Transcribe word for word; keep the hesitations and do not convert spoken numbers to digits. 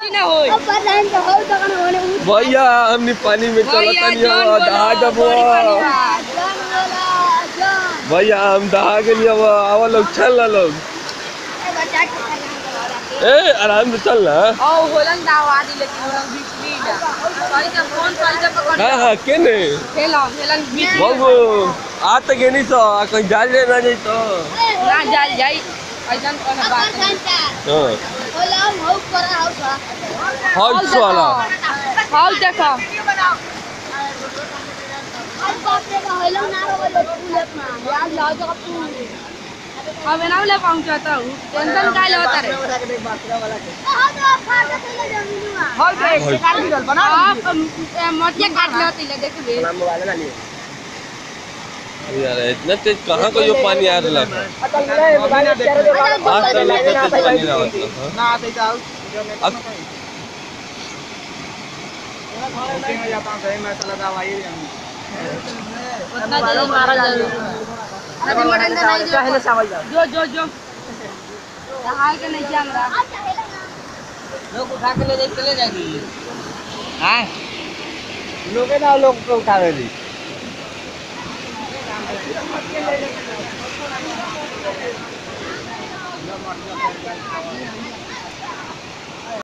ना होई भैया हमने पानी में चला तनिया दहा जब भैया हम दहा गए अब आवा लोग चल लोग ए आराम से चल ना ओ होलन दावा दी लेकिन होलन बिजली ना सॉरी का फोन सॉरी का पकड़ हां हां केने हेलन हेलन बिजली बाबू आ त गेनी सो कहीं जाल ले ना जाई तो ना जाल जाई ऐसन कोन बात हां होलन हो करा हो हाउस वाला हाउ देखो आज बाप रे का होलन ना होले पुलेट में यार लाओ जगह तू अब ना ले पहुंचाता हूं टेंशन काहे लेता रे हां देख कार गिरल बना मटिया काट लेती ले देखबे मोबाइल ना लिए यार इतना तेज कहां को यो पानी आ रहा है आज तक लगता है पानी ना मतलब ना आते जाओ अब में जाता हूं सही मैं चला जावा ये उतना देर मारा जरूर नदी मटन का नहीं चाहे चावल जाओ जो जो जो हाल के नहीं जान रहा लोग उठा के ले जाए चले जाएगी हां लोग ना लोग को उठावे ली